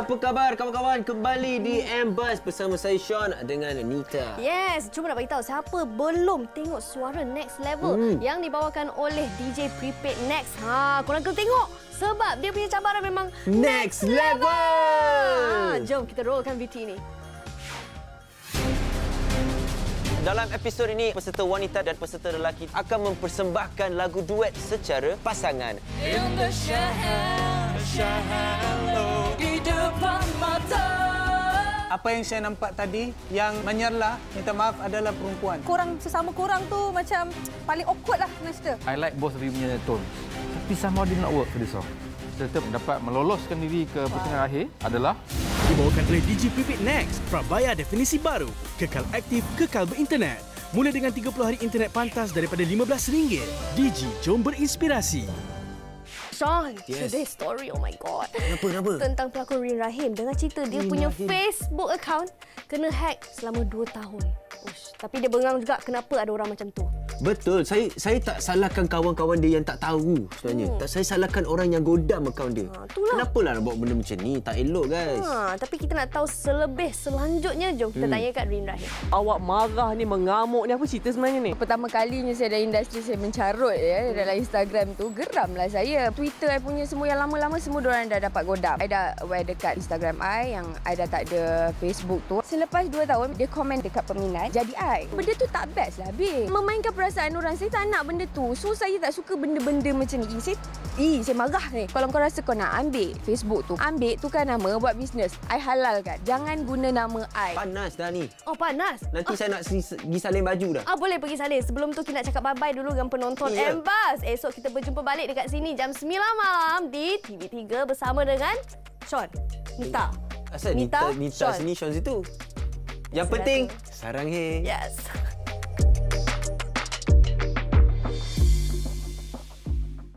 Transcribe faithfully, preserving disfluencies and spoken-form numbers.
Apa khabar kawan-kawan? Kembali di Mbuzz bersama saya Sean dengan Nita. Yes, cuma nak bagi tahu siapa belum tengok Suara Next Level hmm. yang dibawakan oleh D J Prepaid Next. Ha, korang kena tengok sebab dia punya cabaran memang Next, next level. Ha, jom kita rollkan V T ni. Dalam episod ini, peserta wanita dan peserta lelaki akan mempersembahkan lagu duet secara pasangan. In the shadow, shadow, di depan mata. Apa yang saya nampak tadi, yang menyerlah, minta maaf adalah perempuan. Korang sesama korang tu macam paling awkward lah dengan cerita. I like both of you punya tone. Tapi somehow did not work for this song. Saya tetap dapat meloloskan diri ke pertengahan wow. akhir adalah dibawakan oleh D J Prepaid Next. Prabayar definisi baru. Kekal aktif, kekal berinternet. Mula dengan tiga puluh hari internet pantas daripada lima belas ringgit. D J, jom berinspirasi. Sean, yes. today's story, oh my god. Kenapa, kenapa? Tentang pelakon Rin Rahim dengan cerita dia Rin punya Rahim. Facebook account kena hack selama dua tahun. Ush, tapi dia bengang juga kenapa ada orang macam tu. Betul. Saya saya tak salahkan kawan-kawan dia yang tak tahu sebenarnya. Hmm. Tak, saya salahkan orang yang godam akaun dia. Ha, Kenapalah nak buat benda macam ni? Tak elok, guys. Ha, tapi kita nak tahu selebih selanjutnya. Jom kita hmm. tanya kat Rin Rahim. Awak marah ni, mengamuk ni, apa cerita sebenarnya ni? Pertama kalinya saya dalam industri, saya mencarut ya, dalam Instagram tu. Geramlah saya. Twitter I punya semua yang lama-lama semua diorang dah dapat godam. I dah aware dekat Instagram I yang I dah tak ada Facebook tu. Selepas dua tahun, dia komen dekat peminat, jadi I. Benda tu tak best lah, babe. Memainkan perasaan orang. Saya tak nak benda tu. So, saya tak suka benda-benda macam ni. Saya, ih, saya marah ni. Kalau kau rasa kau nak ambil Facebook tu, ambil tukar nama, buat bisnes. I halalkan. Jangan guna nama I. Panas dah ni. Oh, panas? Nanti ah. saya nak pergi salin baju dah. Ah, boleh pergi salin. Sebelum tu, kita nak cakap bye-bye dulu dengan penonton yeah. Mbuzz. Esok kita berjumpa balik dekat sini jam sembilan malam di T V tiga bersama dengan Sean, Nita. Asal Nita, Nita, Nita Sean. sini, Sean situ. Yang penting, sarang he. Yes.